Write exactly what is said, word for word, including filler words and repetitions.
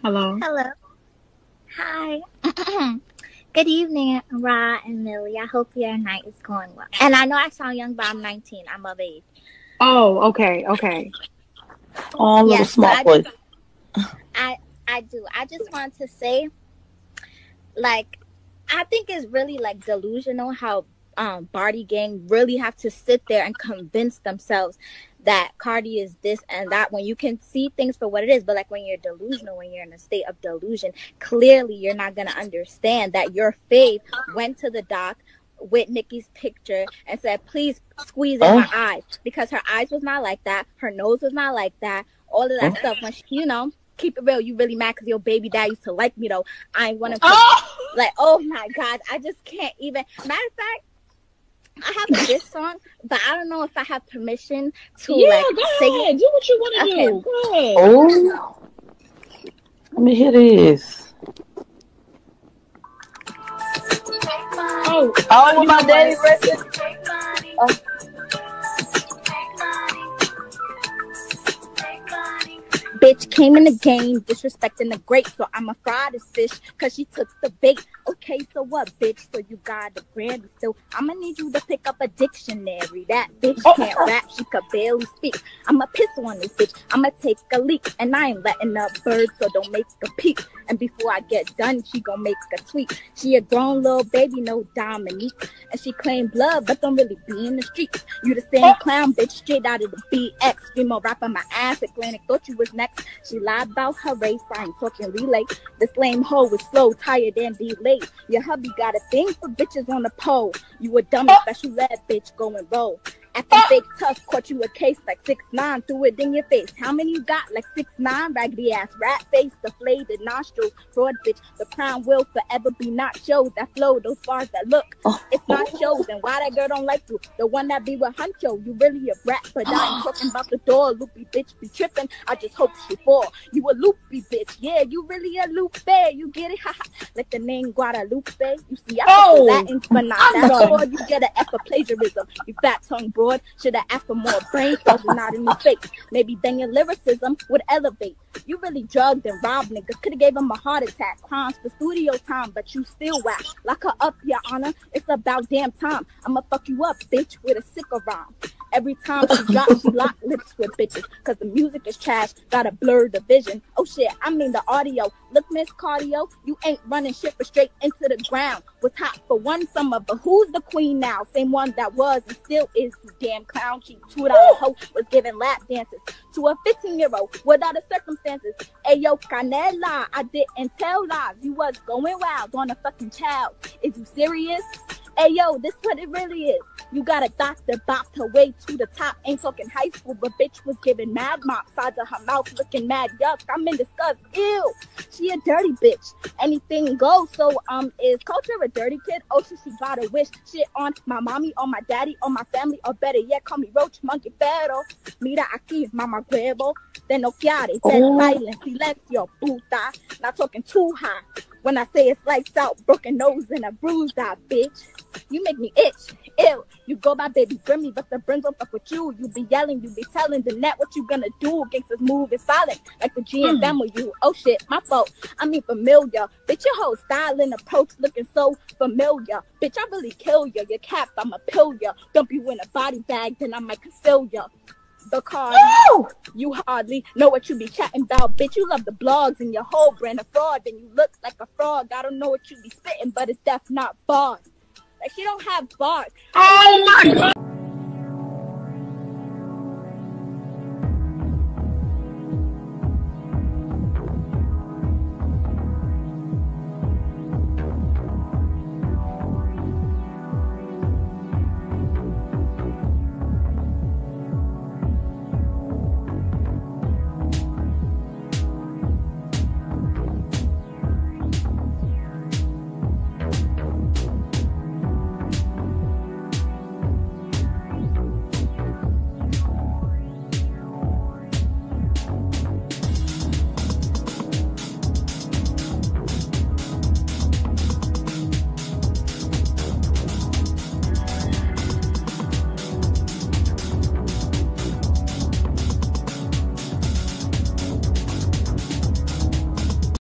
Hello. Hello. Hi. Good evening, Ra and Millie. I hope your night is going well. And I know I sound young, but I'm nineteen. I'm of age. Oh, okay, okay. Oh, little Yes, so small I voice. just, I, I do. I just want to say, like, I think it's really like delusional how um Barty gang really have to sit there and convince themselves that Cardi is this and that when you can see things for what it is. But like when you're delusional, when you're in a state of delusion, clearly you're not gonna understand that your faith went to the doc with Nikki's picture and said, please squeeze in my Oh, eyes, because her eyes was not like that, her nose was not like that, all of that oh, stuff. When she, you know, keep it real, you really mad because your baby dad used to like me though. I ain't want to put Oh, like, oh my god, I just can't even. Matter of fact, I have a diss song, but I don't know if I have permission to yeah, like say go it. ahead. Do what you want to Okay. do. Go ahead. oh. Let me hear this. Oh, Oh, with you my know daddy what? record. Oh, Bitch came in the game disrespecting the great, so I'ma fry this fish cause she took the bait. Okay, so what, bitch? So you got the brandy still. I'ma need you to pick up a dictionary. That bitch oh, can't rap, she could barely speak. I'ma piss on this bitch, I'ma take a leak. And I ain't letting up birds, so don't make a peep. And before I get done, she gon' make a tweet. She a grown little baby, no Dominique. And she claim blood, but don't really be in the streets. You the same oh. clown, bitch, straight out of the B X. Screamo rap on my ass, Atlantic, thought you was next. She lied about her race, I ain't talking relay. This lame hoe was slow, tired, and delayed. Your hubby got a thing for bitches on the pole. You a dummy, special ed bitch, go and roll. Acting fake tough, caught you a case like six nine, threw it in your face. How many you got? Like six nine, raggedy ass, rat face, deflated nostrils, fraud bitch. The crown will forever be not shows. That flow, those bars that look, it's not shows. And why that girl don't like you? The one that be with Huncho, you really a brat, but I ain't talking about the door. Loopy bitch be tripping, I just hope she fall. You a loopy bitch, yeah, you really a loop you get it? Haha, like the name Guadalupe. You see, I fuck with Oh, Latin, but not I'm that done. sword. You get an F for plagiarism, you fat tongue broad. Should have asked for more brain cells and not in your face. Maybe then your lyricism would elevate. You really drugged and robbed niggas. Could have gave him a heart attack. Crimes for studio time, but you still whack. Lock her up, your honor. It's about damn time. I'ma fuck you up, bitch, with a sicker rhyme. Every time she drops, she lock lips with bitches. Cause the music is trash, gotta blur the vision. Oh shit, I mean the audio. Look, Miss Cardio, you ain't running shit for straight into the ground. Was hot for one summer, but who's the queen now? Same one that was and still is, you damn clown. Cheap two dollar hoe was giving lap dances to a fifteen year old without the circumstances. Ayo, Canela, I didn't tell lies. You was going wild on a fucking child. Is you serious? Ayo, this what it really is. You got a doctor bopped her way to the top. Ain't talking high school, but bitch was giving mad mop. Sides of her mouth looking mad yuck. I'm in disgust. Ew, she a dirty bitch. Anything goes. So, um, is Culture a dirty kid? Oh, she, she gotta wish shit on my mommy, on my daddy, on my family, or better yet, call me Roach Monkey Pero. Mira aquí, mama huevo. De no quiere, dead Oh. silence, silencio, puta. Not talking too high. When I say it's lights out, broken nose and a bruised eye, bitch. You make me itch. Ew. You go by baby Grimmy, but the friends don't fuck with you. You be yelling, you be telling the net what you gonna do. Gangsters move is silent, like the G and them with you. Oh shit, my fault. I mean familiar. Bitch, your whole style and approach looking so familiar. Bitch, I really kill ya. Your cap, I'ma pill ya. Dump you in a body bag, then I might conceal ya. Because Oh. you hardly know what you be chatting about. Bitch, you love the blogs and your whole brand of fraud. Then you look like a frog. I don't know what you be spitting, but it's def not bars. Like, she don't have bars. Oh my God.